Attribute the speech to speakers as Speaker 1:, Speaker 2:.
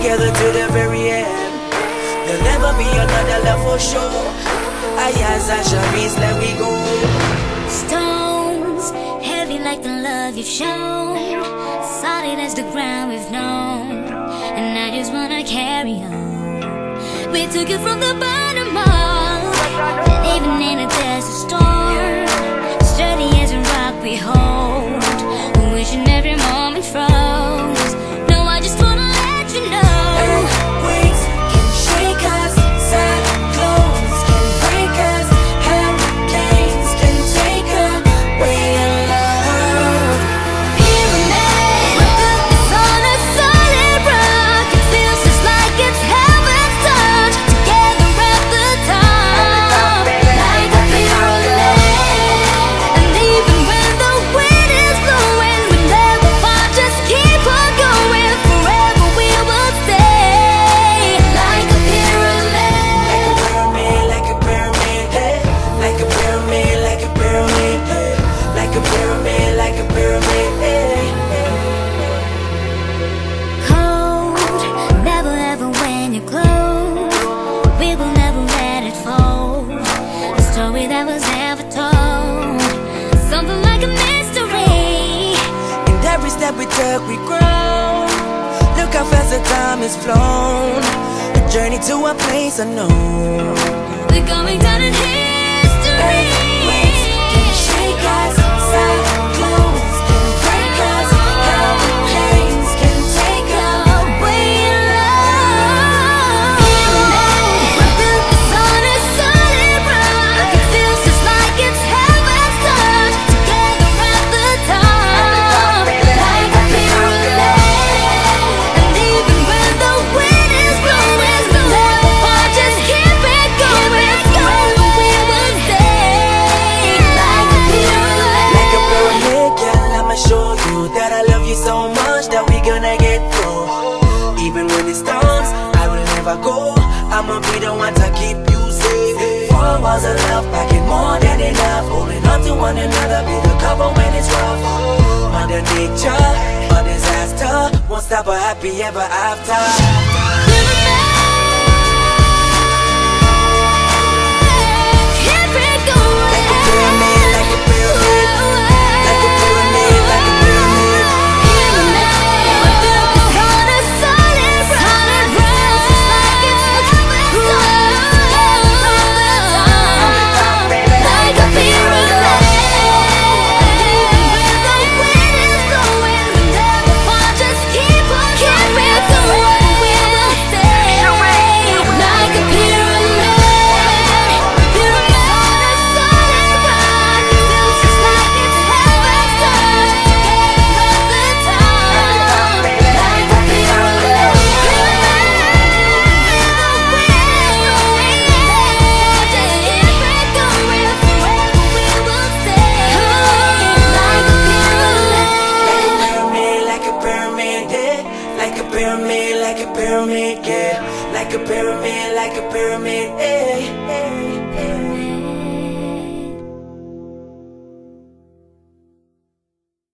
Speaker 1: together to the very end. There'll never be another love for sure. Ayaz and Sharice, let we go.
Speaker 2: Stones, heavy like the love you've shown, solid as the ground we've known, and I just wanna carry on. We took it from the bottom up, and even in a desert storm, sturdy as a rock we hold, wishing every moment froze. No, I just wanna let you know.
Speaker 1: Earthquakes can shake us, cyclones can break us, hurricanes can take away our love.
Speaker 2: Pyramid, it's on a solid rock. It feels just like it's heaven's touch. Together at the top, like a pyramid. And even when the wind is blowing, we never fall, just keep on going. Forever we will stay like a pyramid.
Speaker 1: Like a pyramid, hey. Like a pyramid, like a pyramid, hey. Like a pyramid, like a pyramid, hey.
Speaker 2: Cold, never ever when you're close. We will never let it fold. A story that was never told. Something like a mystery.
Speaker 1: And every step we took, we grow. Look how fast the time has flown. A journey to a place unknown.
Speaker 2: We're going down in history.
Speaker 1: Earthquakes can shake us, cyclones can break us, hurricanes can take away love.
Speaker 2: It's on a solid rock. It feels just like it's heaven's touch. Together at the top, like a pyramid. And even when the wind is blowing, we never fall, just keep it going. Forever we will stay like a pyramid.
Speaker 1: Like a pyramid, girl, I'ma show you that I love you so much that we gonna get through. Even when it storms, I will never go. I'ma be the one to keep you safe. 4 walls of love, packing more than enough. Holding on to one another, be the cover when it's rough. Mother nature, a disaster, won't stop a happy ever after.
Speaker 2: Keep it going.
Speaker 1: Like a pyramid, like a pyramid, like a pyramid, like a pyramid.
Speaker 2: It's on a solid rock. Like it's heaven's touch. Like a pyramid. When the wind is blowing, we never fall, just keep on going. We will stay like a pyramid. Pyramid on a solid rock. It feels just like it's heaven's touch. Together at the top, like a pyramid.
Speaker 1: Like a pyramid, yeah. Like a pyramid, like a pyramid, yeah. Like a pyramid, like a pyramid, yeah.